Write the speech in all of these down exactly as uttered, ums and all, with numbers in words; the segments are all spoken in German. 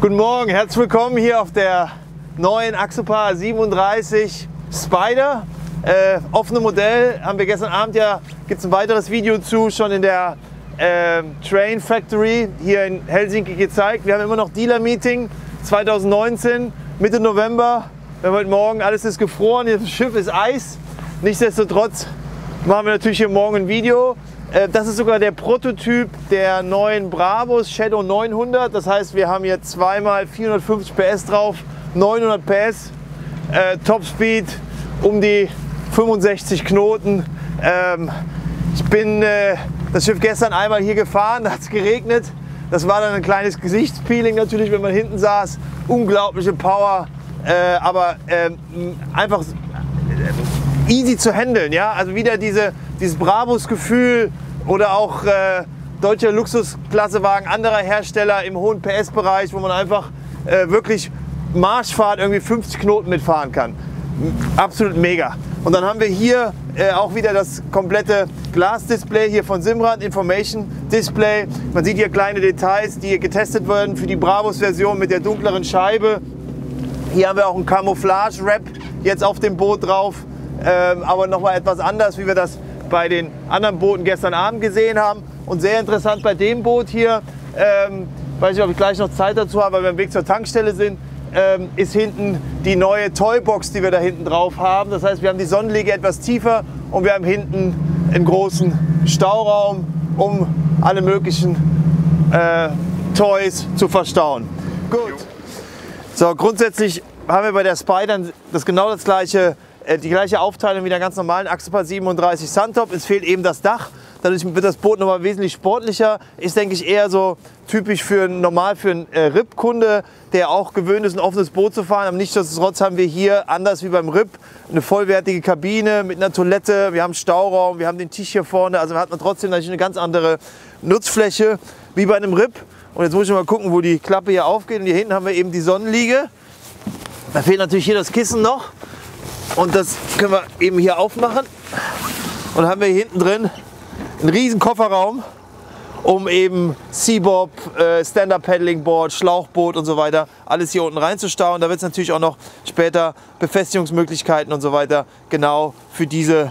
Guten Morgen, herzlich willkommen hier auf der neuen Axopar siebenunddreißig Spider. Äh, offene Modell, haben wir gestern Abend ja, gibt es ein weiteres Video zu, schon in der äh, Train Factory hier in Helsinki gezeigt. Wir haben immer noch Dealer-Meeting zwanzig neunzehn, Mitte November. Wir haben heute Morgen, alles ist gefroren, das Schiff ist Eis. Nichtsdestotrotz machen wir natürlich hier morgen ein Video. Das ist sogar der Prototyp der neuen Brabus Shadow neunhundert. Das heißt, wir haben hier zweimal vierhundertfünfzig P S drauf, neunhundert P S, äh, Topspeed um die fünfundsechzig Knoten. Ähm, ich bin äh, das Schiff gestern einmal hier gefahren, da hat es geregnet. Das war dann ein kleines Gesichtspeeling natürlich, wenn man hinten saß. Unglaubliche Power, äh, aber äh, einfach easy zu handeln. Ja? Also wieder diese, dieses Brabus-Gefühl oder auch äh, deutsche Luxusklassewagen anderer Hersteller im hohen P S-Bereich, wo man einfach äh, wirklich Marschfahrt irgendwie fünfzig Knoten mitfahren kann. Absolut mega. Und dann haben wir hier äh, auch wieder das komplette Glasdisplay hier von Simrad, Information Display. Man sieht hier kleine Details, die hier getestet werden für die Brabus-Version mit der dunkleren Scheibe. Hier haben wir auch einen Camouflage-Wrap jetzt auf dem Boot drauf. Ähm, aber nochmal etwas anders, wie wir das bei den anderen Booten gestern Abend gesehen haben. Und sehr interessant bei dem Boot hier, ähm, weiß nicht, ob ich gleich noch Zeit dazu habe, weil wir am Weg zur Tankstelle sind, ähm, ist hinten die neue Toybox, die wir da hinten drauf haben. Das heißt, wir haben die Sonnenliege etwas tiefer und wir haben hinten einen großen Stauraum, um alle möglichen äh, Toys zu verstauen. Gut. So, grundsätzlich haben wir bei der Spider das genau das gleiche, die gleiche Aufteilung wie der ganz normalen Axopar siebenunddreißig Suntop. Es fehlt eben das Dach. Dadurch wird das Boot nochmal wesentlich sportlicher. Ist, denke ich, eher so typisch für normal für einen äh, R I P-Kunde, der auch gewöhnt ist, ein offenes Boot zu fahren. Aber nichtsdestotrotz haben wir hier, anders wie beim R I P, eine vollwertige Kabine mit einer Toilette. Wir haben Stauraum, wir haben den Tisch hier vorne. Also hat man trotzdem natürlich eine ganz andere Nutzfläche wie bei einem R I P. Und jetzt muss ich mal gucken, wo die Klappe hier aufgeht. Und hier hinten haben wir eben die Sonnenliege. Da fehlt natürlich hier das Kissen noch. Und das können wir eben hier aufmachen. Und dann haben wir hier hinten drin einen riesen Kofferraum, um eben Seabob, äh, Stand-Up-Paddling-Board, Schlauchboot und so weiter, alles hier unten reinzustauen. Da wird es natürlich auch noch später Befestigungsmöglichkeiten und so weiter genau für diese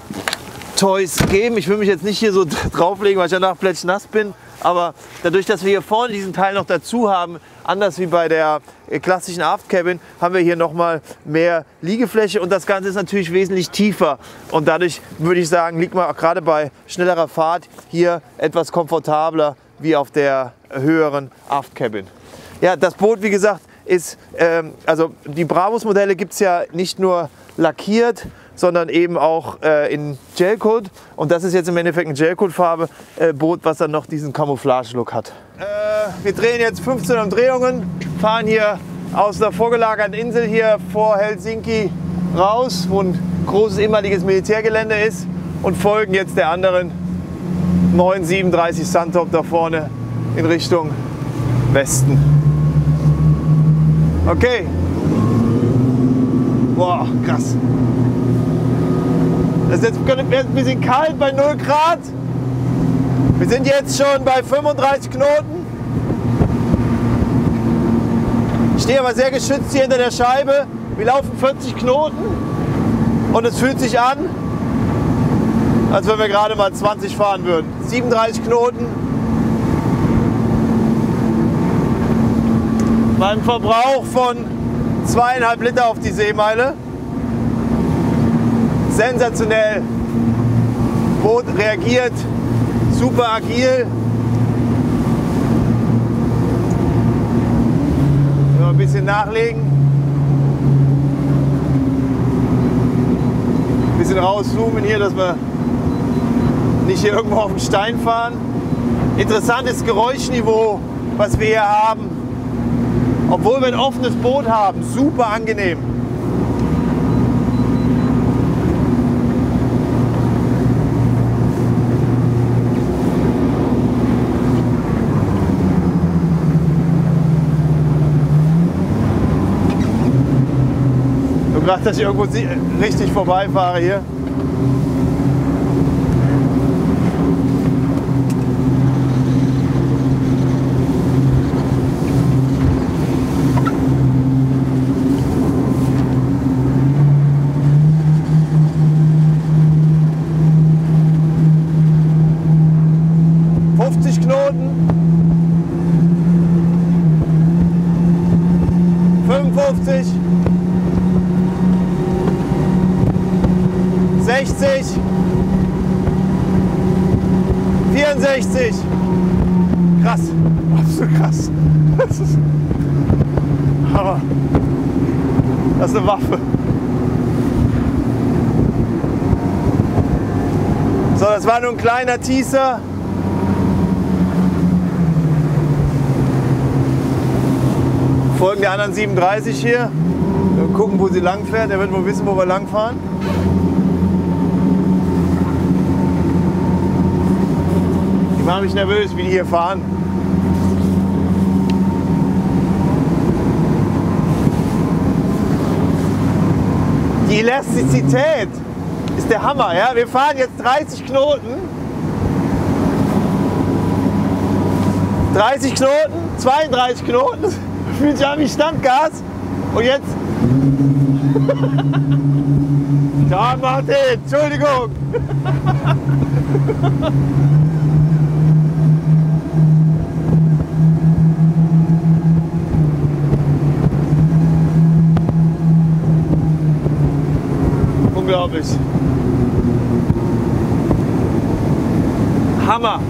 Toys geben. Ich will mich jetzt nicht hier so drauflegen, weil ich danach plötzlich nass bin. Aber dadurch, dass wir hier vorne diesen Teil noch dazu haben, anders wie bei der klassischen Aft Cabin, haben wir hier nochmal mehr Liegefläche und das Ganze ist natürlich wesentlich tiefer. Und dadurch würde ich sagen, liegt man auch gerade bei schnellerer Fahrt hier etwas komfortabler wie auf der höheren Aft Cabin. Ja, das Boot, wie gesagt, ist, ähm, also die Brabus-Modelle gibt es ja nicht nur lackiert, sondern eben auch äh, in Gelcoat. Und das ist jetzt im Endeffekt ein Gelcoat-Farbe äh, Boot, was dann noch diesen Camouflage-Look hat. Äh, wir drehen jetzt fünfzehn Umdrehungen, fahren hier aus der vorgelagerten Insel hier vor Helsinki raus, wo ein großes ehemaliges Militärgelände ist und folgen jetzt der anderen neun siebenunddreißig Suntop da vorne in Richtung Westen. Okay. Boah, krass. Es ist jetzt ein bisschen kalt bei null Grad. Wir sind jetzt schon bei fünfunddreißig Knoten. Ich stehe aber sehr geschützt hier hinter der Scheibe. Wir laufen vierzig Knoten und es fühlt sich an, als wenn wir gerade mal zwanzig fahren würden. siebenunddreißig Knoten. Beim Verbrauch von zweieinhalb Liter auf die Seemeile. Sensationell. Boot reagiert super agil. So, ein bisschen nachlegen. Ein bisschen rauszoomen hier, dass wir nicht hier irgendwo auf den Stein fahren. Interessantes Geräuschniveau, was wir hier haben. Obwohl wir ein offenes Boot haben, super angenehm. Ich habe gedacht, dass ich irgendwo richtig vorbeifahre hier. fünfundfünfzig, sechzig, vierundsechzig. Krass, absolut krass. Das ist Hammer. Das ist eine Waffe. So, das war nur ein kleiner Teaser. Folgen der anderen siebenunddreißig hier. Wir gucken, wo sie lang fährt. Er wird wohl wissen, wo wir lang fahren. Die machen mich nervös, wie die hier fahren. Die Elastizität ist der Hammer. Ja? Wir fahren jetzt dreißig Knoten. dreißig Knoten, zweiunddreißig Knoten. Fühlt sich an wie Standgas. Und jetzt. Ja, Martin, Entschuldigung. Unglaublich. Hammer.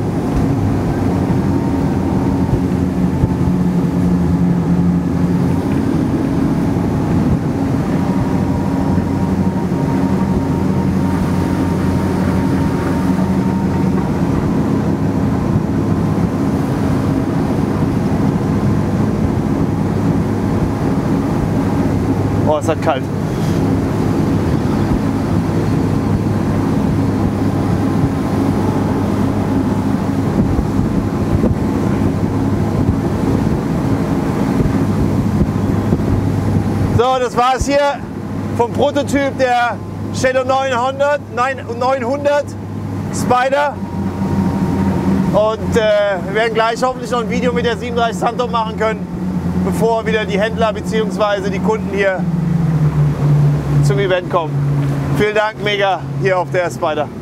Oh, es hat kalt. So, das war es hier vom Prototyp der Shadow neunhundert, neunhundert Spider. Und äh, wir werden gleich hoffentlich noch ein Video mit der siebenunddreißig Santom machen können, bevor wieder die Händler bzw. die Kunden hier zum Event kommen. Vielen Dank, mega, hier auf der Spider.